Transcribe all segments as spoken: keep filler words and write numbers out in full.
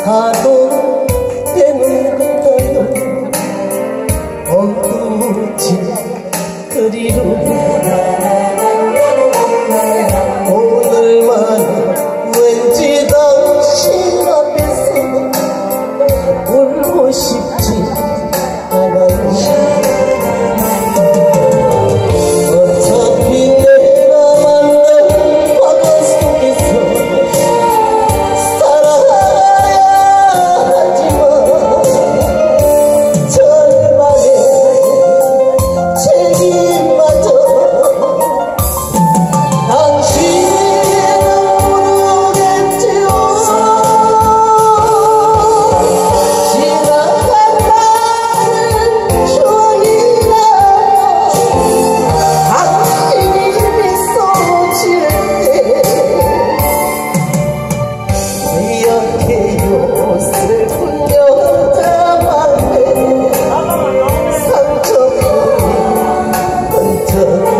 사도 되는 것도 어두지 그리로 오늘만 왠지 당신 앞에서 울고 싶지 않아요. 어차피 내가 만난 과거 속에서 살아야 하지만 절반의 책임마저 당신은 모르겠지요. 지나간 날은 추억이라요. 당신이 미소 지을 때 기억해요. 슬픈 여자만의 상처뿐인 흔적.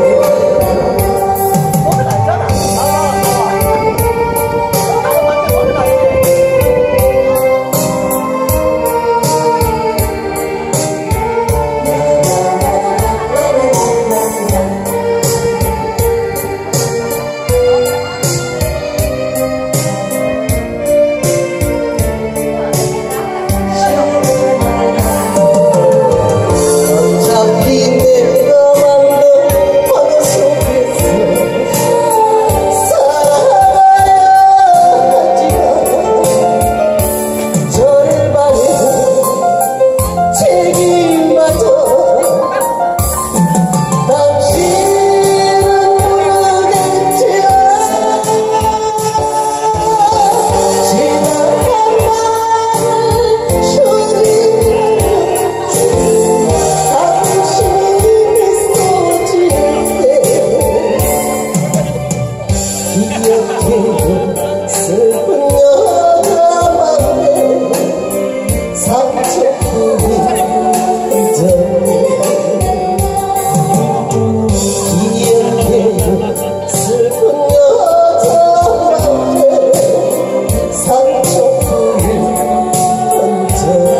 어차피 내가 만난 과거 속에서 살아가야 하지만 절반의 책임마저 당신은 모르겠지요. 지나간 날은 추억이라요. 당신이 미소 지을 때 기억해요. 슬픈 여자만의 상처뿐인 흔적. 기억해요. 슬픈 여자만의 상처뿐인 흔적.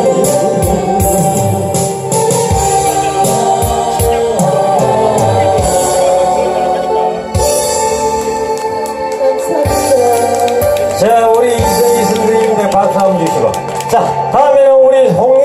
자, 우리 이승희 선생님께 박수 한번 주시고. 자, 다음에는 우리 홍